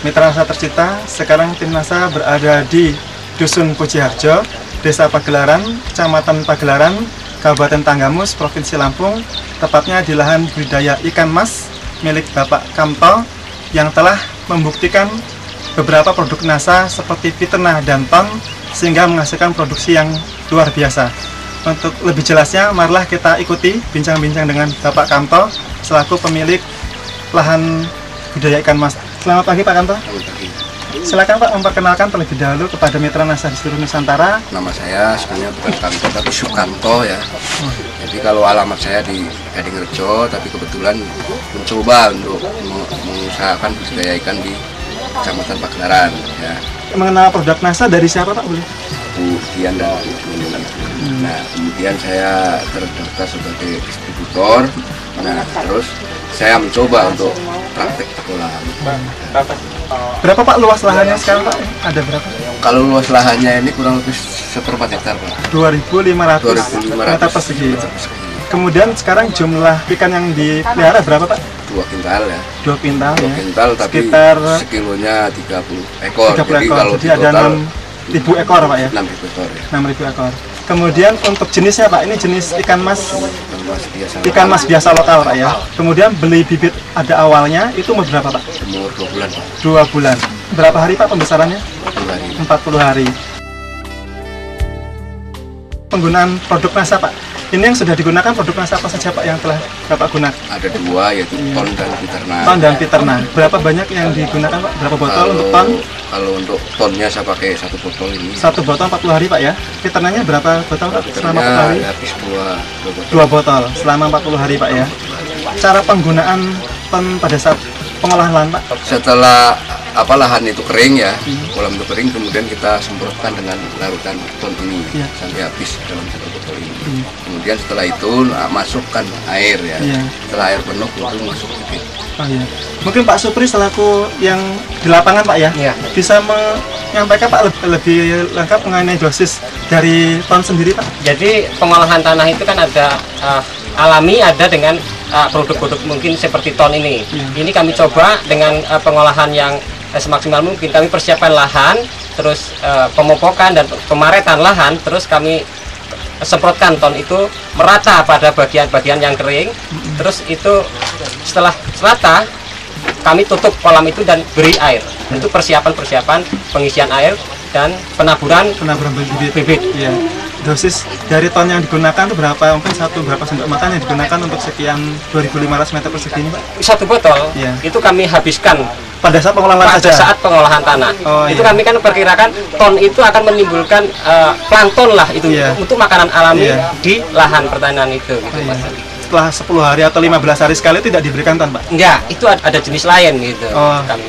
Mitra NASA Tercipta, sekarang tim NASA berada di Dusun Pujiharjo, Desa Pagelaran, Kecamatan Pagelaran, Kabupaten Tanggamus, Provinsi Lampung, tepatnya di lahan budidaya ikan mas milik Bapak Kamto yang telah membuktikan beberapa produk NASA seperti Piterna dan Ton sehingga menghasilkan produksi yang luar biasa. Untuk lebih jelasnya, marilah kita ikuti bincang-bincang dengan Bapak Kamto selaku pemilik lahan budidaya ikan mas. Selamat pagi Pak Kamto. Selamat pagi. Silakan Pak memperkenalkan terlebih dahulu kepada mitra NASA di seluruh Nusantara. Nama saya sebenarnya bukan Kamto tapi Sukamto ya. Jadi kalau alamat saya di Gadingrejo, tapi kebetulan mencoba untuk mengusahakan budidaya ikan di Kecamatan Pagelaran ya. Mengenal produk NASA dari siapa Pak? Boleh? Bu Dian dan Bu Julian. Nah, kemudian saya terdaftar sebagai distributor. Nah, terus saya mencoba untuk praktek pengolahan. Berapa Pak luas lahannya sekarang Pak? Ada berapa? Kalau luas lahannya ini kurang lebih 1/4 hektar Pak. 2.500 meter persegi. Kemudian sekarang jumlah ikan yang dipelihara berapa Pak? 2 kintal ya. 2 kintal 2 ya. kintal tapi Sekitar sekilonya 30 ekor. 30 ekor. Kalau Jadi di ada total 6.000 ekor Pak ya? 6.000 ekor ya. 6.000 ekor. Kemudian untuk jenisnya Pak, ini jenis ikan mas Biasa. ikan mas biasa lokal Pak ya. Kemudian beli bibit ada awalnya, itu umur berapa Pak? Umur 2 bulan Pak. 2 bulan. Berapa hari Pak pembesarannya? 40 hari. 40 hari. Penggunaan produk NASA Pak, ini yang sudah digunakan produk NASA apa saja Pak yang telah Bapak gunakan? Ada 2 yaitu Ton dan Piterna. Ton dan Piterna. Berapa banyak yang digunakan Pak? Berapa botol untuk ton? Kalau untuk tonnya saya pakai 1 botol ini. 1 botol 40 hari Pak ya. Piternanya berapa botol Pak selama 40 hari? Habis 2 botol. 2 botol selama 40 hari Pak ya. Cara penggunaan ton pada saat pengolahan lahan Pak? Setelah lahan itu kering ya, kolam itu kering, kemudian kita semprotkan dengan larutan ton ini Ya. sampai habis dalam 1 botol ini. Kemudian setelah itu masukkan air ya. Ya. Setelah air penuh baru masuk bibit. Oh iya. Mungkin Pak Supri selaku yang di lapangan Pak ya, Iya. bisa menyampaikan Pak lebih lengkap mengenai dosis dari ton sendiri Pak. Jadi pengolahan tanah itu kan ada alami, ada dengan produk-produk mungkin seperti ton ini. Ini kami coba dengan pengolahan yang semaksimal mungkin. Kami persiapkan lahan, terus pemupukan dan pemaretan lahan, terus kami semprotkan ton itu merata pada bagian-bagian yang kering. Terus itu setelah rata, kami tutup kolam itu dan beri air. Itu persiapan pengisian air dan penaburan bibit. Iya. Dosis dari ton yang digunakan itu berapa? Mungkin berapa sendok makan yang digunakan untuk sekian 2.500 meter persegi ini Pak? 1 botol Iya. itu kami habiskan Pada saat pengolahan pada saja? saat pengolahan tanah. Oh, Itu iya. kami kan perkirakan ton itu akan menimbulkan plankton lah itu Iya. untuk makanan alami Iya. di lahan pertanian itu. Gitu, Oh, iya. Mas. Setelah 10 hari atau 15 hari sekali tidak diberikan ton Pak? Enggak, itu ada jenis lain gitu. Oh. Kami.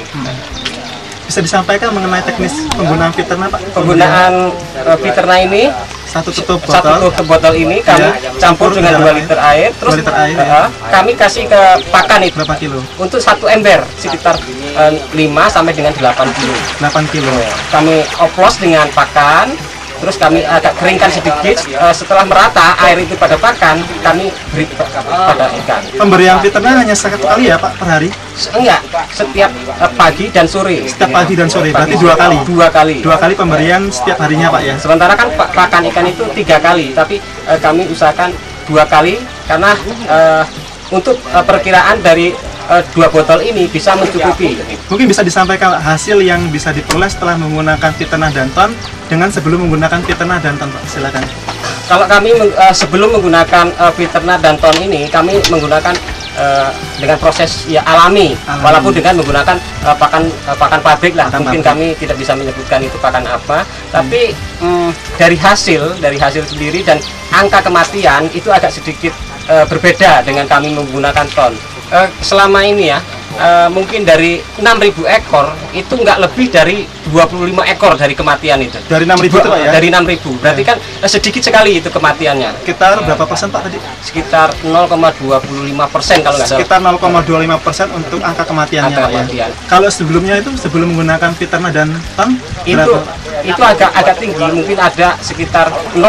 Bisa disampaikan mengenai teknis penggunaan Piterna Pak? Penggunaan Piterna ini Satu tutup satu botol. tutup botol ini kami Iya. campur dengan 2 liter air, 2 liter air, ya. kami kasih ke pakan itu Berapa kilo? untuk 1 ember sekitar 5 sampai dengan 8 kilo. 8 kilo. Kami oplos dengan pakan, terus kami agak keringkan sedikit. Setelah merata air itu pada pakan, kami beri pada ikan. Pemberian Piterna hanya 1 kali ya Pak per hari? Enggak, setiap pagi dan sore. Setiap pagi dan sore, berarti 2 kali? 2 kali. 2 kali pemberian setiap harinya Pak ya? Sementara kan pakan ikan itu 3 kali, tapi kami usahakan 2 kali karena untuk perkiraan dari 2 botol ini bisa mencukupi. Mungkin bisa disampaikan hasil yang bisa diperoleh setelah menggunakan Piterna dan Ton dengan sebelum menggunakan Piterna dan Ton Pak, silakan. Kalau kami sebelum menggunakan Piterna dan Ton ini, kami menggunakan dengan proses ya alami. Walaupun dengan menggunakan pakan pabrik lah. Pakan Mungkin pabrik. kami tidak bisa menyebutkan itu pakan apa, tapi dari hasil sendiri dan angka kematian itu agak sedikit berbeda dengan kami menggunakan Ton. Selama ini ya mungkin dari 6.000 ekor itu nggak lebih dari 25 ekor dari kematian itu. Dari 6.000 itu Pak ya? Dari 6.000. Berarti kan sedikit sekali itu kematiannya. Sekitar berapa persen Pak tadi? Sekitar 0,25% kalau nggak salah. Sekitar 0,25% untuk angka kematiannya Angka Pak ya? kematian. Kalau sebelumnya itu, sebelum menggunakan Piterna dan Ton, berapa? Itu agak tinggi, mungkin ada sekitar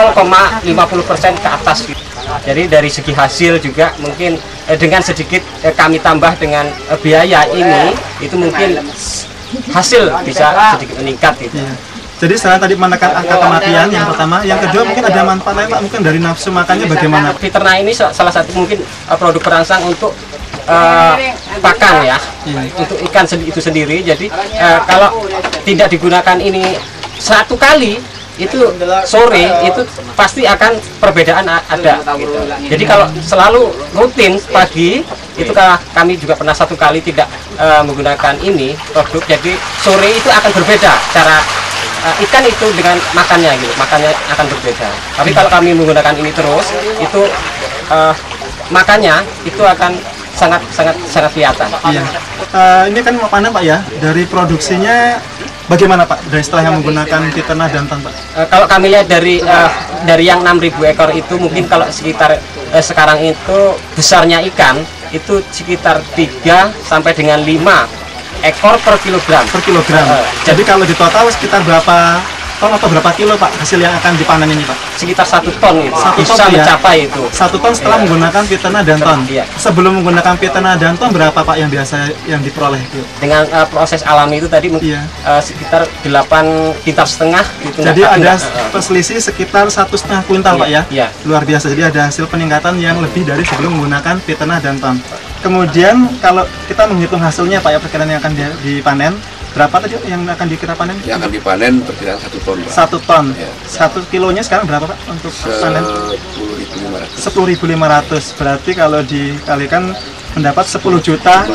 0,50% ke atas gitu. Jadi dari segi hasil juga mungkin dengan sedikit kami tambah dengan biaya ini itu mungkin hasil bisa sedikit meningkat gitu. Iya. Jadi selain tadi menekan angka kematian yang pertama, yang kedua mungkin ada manfaat lain Pak, mungkin dari nafsu makannya bagaimana? Fiterna ini salah satu mungkin produk perangsang untuk pakan ya, untuk ikan itu sendiri. Jadi kalau tidak digunakan ini satu kali, itu sore itu pasti akan perbedaan ada gitu. Jadi kalau selalu rutin pagi itu kami juga pernah satu kali tidak menggunakan ini produk, jadi sore itu akan berbeda cara ikan itu dengan makannya gitu, makannya akan berbeda. Tapi kalau kami menggunakan ini terus, itu makannya itu akan sangat kelihatan. Iya. Ini kan mau panen Pak ya, dari produksinya bagaimana Pak? Dari setelah yang menggunakan Fiterna dan Danton Pak? Kalau kami lihat dari yang 6.000 ekor itu mungkin kalau sekitar sekarang itu besarnya ikan itu sekitar 3 sampai dengan 5 ekor per kilogram. Jadi kalau di total sekitar berapa ton atau berapa kilo Pak hasil yang akan dipanen ini Pak? Sekitar 1 ton itu. 1 bisa ton ya? mencapai itu. 1 ton setelah menggunakan Fiterna dan Danton. Iya. Sebelum menggunakan Fiterna dan Danton berapa Pak yang biasa yang diperoleh itu? Dengan proses alami itu tadi mungkin sekitar 8,5 kintal gitu. Jadi ada selisih sekitar 1,5 kuintal Pak ya? Iya. Luar biasa. Jadi ada hasil peningkatan yang lebih dari sebelum menggunakan Fiterna dan Danton. Kemudian kalau kita menghitung hasilnya Pak ya, perkiraan yang akan dipanen berapa tadi yang akan kita panen? Yang akan dipanen perkiraan 1 ton Pak. 1 ton. Ya. 1 kilonya sekarang berapa Pak untuk panen? 10.500. 10.500. Berarti kalau dikalikan mendapat 10 juta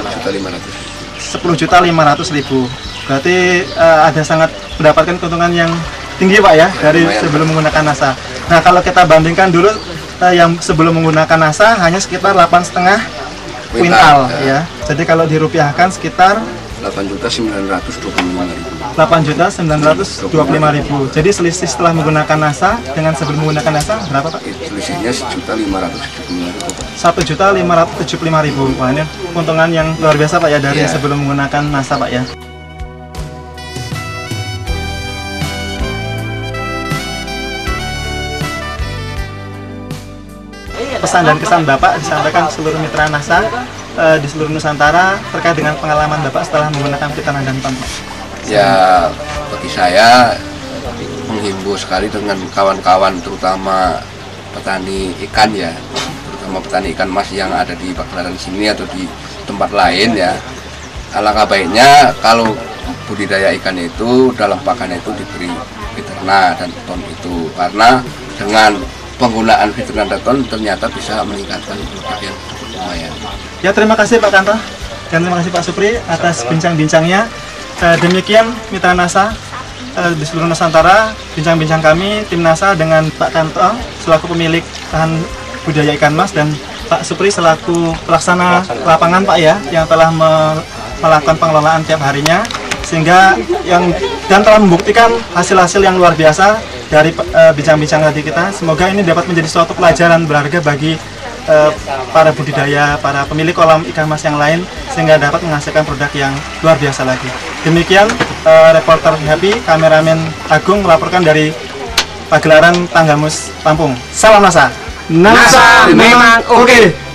10.500.000. Berarti ada sangat mendapatkan keuntungan yang tinggi Pak ya dari sebelum menggunakan NASA. Nah, kalau kita bandingkan dulu yang sebelum menggunakan NASA hanya sekitar 8,5 kuintal ya. Jadi kalau dirupiahkan sekitar 8.925.000. 8.925.000. Jadi selisih setelah menggunakan NASA dengan sebelum menggunakan NASA berapa Pak? Selisihnya 1.575.000. 1.575.000. Wah, ini keuntungan yang luar biasa Pak ya dari sebelum menggunakan NASA Pak ya. Pesan dan kesan Bapak disampaikan ke seluruh mitra NASA di seluruh Nusantara terkait dengan pengalaman Bapak setelah menggunakan Fiterna dan Danton. Ya, bagi saya menghimbau sekali dengan kawan-kawan terutama petani ikan ya, terutama petani ikan mas yang ada di Pagelaran sini atau di tempat lain ya. Alangkah baiknya kalau budidaya ikan itu dalam pakannya itu diberi Fiterna dan Danton itu, karena dengan penggunaan Fiterna dan Danton ternyata bisa meningkatkan produk yang lumayan. Ya, terima kasih Pak Kanto dan terima kasih Pak Supri atas bincang-bincangnya. Demikian mitra NASA di seluruh Nusantara, bincang-bincang kami tim NASA dengan Pak Kanto selaku pemilik lahan budidaya ikan mas dan Pak Supri selaku pelaksana lapangan Pak ya, yang telah melakukan pengelolaan tiap harinya sehingga dan telah membuktikan hasil-hasil yang luar biasa dari bincang-bincang tadi kita. Semoga ini dapat menjadi suatu pelajaran berharga bagi para budidaya, para pemilik kolam ikan mas yang lain sehingga dapat menghasilkan produk yang luar biasa lagi. Demikian reporter Happy, kameramen Agung melaporkan dari Pagelaran Tanggamus Lampung. Salam NASA. NASA memang oke.